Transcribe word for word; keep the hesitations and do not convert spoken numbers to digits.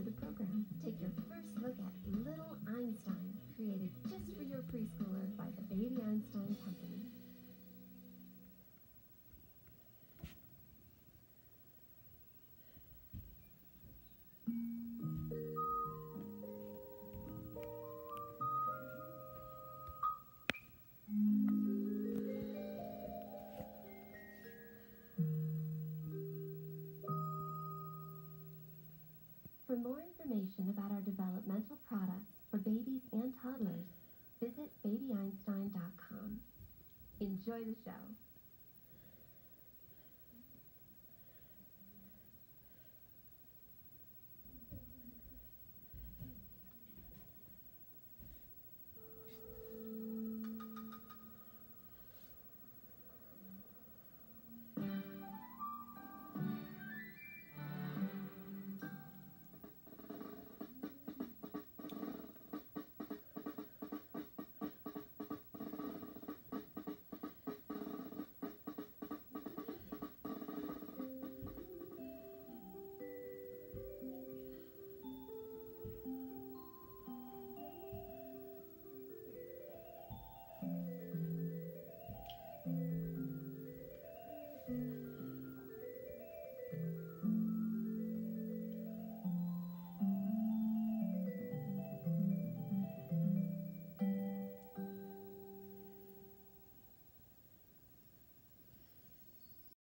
to the program. Take your first look at Little Einstein, created just for your preschooler by the Baby Einstein Company. For more information about our developmental products for babies and toddlers, visit baby einstein dot com. Enjoy the show.